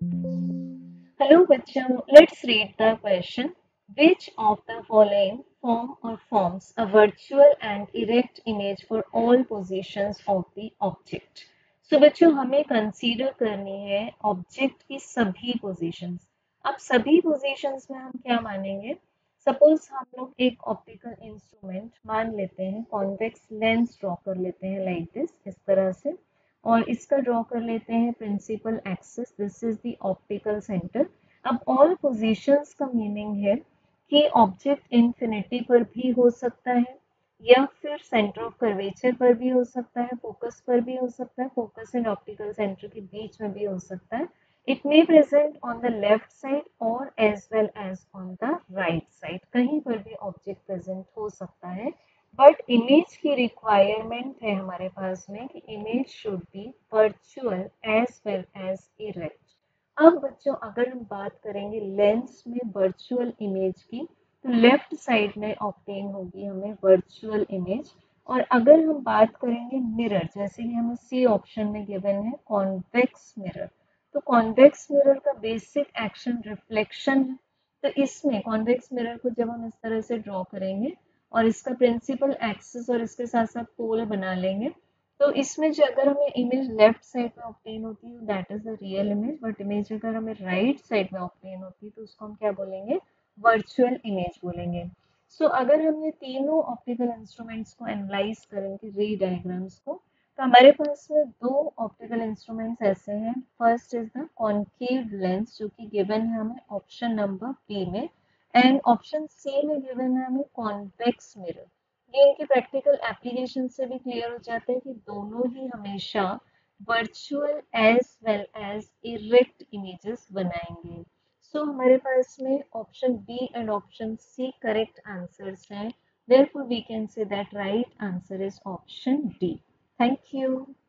Hello bachcho, let's read the question. Which of the following form or forms a virtual and erect image for all positions of the object? So बच्चों हमें consider करनी है object की सभी positions. अब सभी positions में हम क्या मानेंगे? सपोज हम लोग एक ऑप्टिकल इंस्ट्रूमेंट मान लेते हैं, कॉन्वेक्स लेंस ड्रॉ कर लेते हैं लाइक दिस, इस तरह से, और इसका ड्रॉ कर लेते हैं principal axis, this is the optical centre. अब ऑल पोजीशंस का मीनिंग है कि ऑब्जेक्ट इंफिनिटी पर भी हो सकता है या फिर सेंटर ऑफ कर्वेचर पर भी हो सकता है, फोकस पर भी हो सकता है, फोकस एंड ऑप्टिकल सेंटर के बीच में भी हो सकता है। It may present on the left side और as well as on the right side, कहीं पर भी ऑब्जेक्ट प्रेजेंट हो सकता है। बट इमेज की रिक्वायरमेंट है हमारे पास में कि image should be virtual as well as erect. अब बच्चों अगर हम बात करेंगे लेंस में वर्चुअल इमेज की, तो लेफ्ट साइड में ऑब्टेन होगी हमें वर्चुअल इमेज। और अगर हम बात करेंगे मिरर, जैसे कि हमें सी ऑप्शन में गिवन है कॉन्वेक्स मिरर, तो कॉन्वेक्स मिरर का बेसिक एक्शन रिफ्लेक्शन है। तो इसमें कॉन्वेक्स मिरर को जब हम इस तरह से ड्रॉ करेंगे और इसका प्रिंसिपल एक्सिस और इसके साथ साथ पोल बना लेंगे, तो इसमें जो अगर हमें इमेज लेफ्ट साइड में ऑब्टेन होती है that is the real image, but image अगर हमें राइट साइड में ऑब्टेन होती है तो उसको हम क्या बोलेंगे? वर्चुअल इमेज बोलेंगे। सो अगर हम ये तीनों ऑप्टिकल इंस्ट्रूमेंट्स को एनालाइज करेंगे, रे डायग्राम्स को, तो हमारे पास में दो ऑप्टिकल इंस्ट्रूमेंट्स ऐसे हैं। First is the concave lens जो कि गिवन है हमें ऑप्शन नंबर बी में, एंड ऑप्शन सी में गिवन है हमें कॉन्वेक्स मिरर। ये इनके प्रैक्टिकल एप्लीकेशन से भी क्लियर हो जाता है कि दोनों ही हमेशा virtual as well as erect images बनाएंगे। सो हमारे पास में option B and option C correct answers हैं। Therefore, we can say that right answer is option D. Thank you.